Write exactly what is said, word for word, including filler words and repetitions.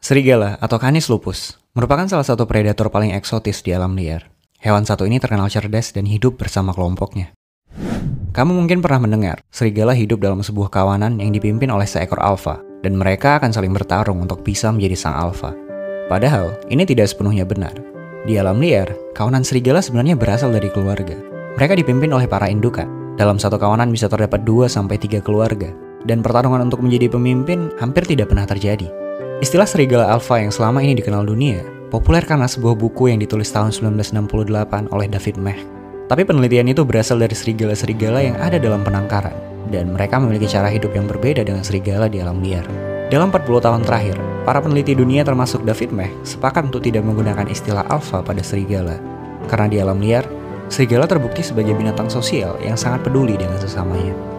Serigala atau Canis lupus merupakan salah satu predator paling eksotis di alam liar. Hewan satu ini terkenal cerdas dan hidup bersama kelompoknya. Kamu mungkin pernah mendengar, serigala hidup dalam sebuah kawanan yang dipimpin oleh seekor alfa, dan mereka akan saling bertarung untuk bisa menjadi sang alfa. Padahal, ini tidak sepenuhnya benar. Di alam liar, kawanan serigala sebenarnya berasal dari keluarga. Mereka dipimpin oleh para indukan. Dalam satu kawanan bisa terdapat dua sampai tiga keluarga, dan pertarungan untuk menjadi pemimpin hampir tidak pernah terjadi. Istilah serigala alfa yang selama ini dikenal dunia, populer karena sebuah buku yang ditulis tahun sembilan belas enam puluh delapan oleh David Mech. Tapi penelitian itu berasal dari serigala-serigala yang ada dalam penangkaran, dan mereka memiliki cara hidup yang berbeda dengan serigala di alam liar. Dalam empat puluh tahun terakhir, para peneliti dunia termasuk David Mech sepakat untuk tidak menggunakan istilah alfa pada serigala. Karena di alam liar, serigala terbukti sebagai binatang sosial yang sangat peduli dengan sesamanya.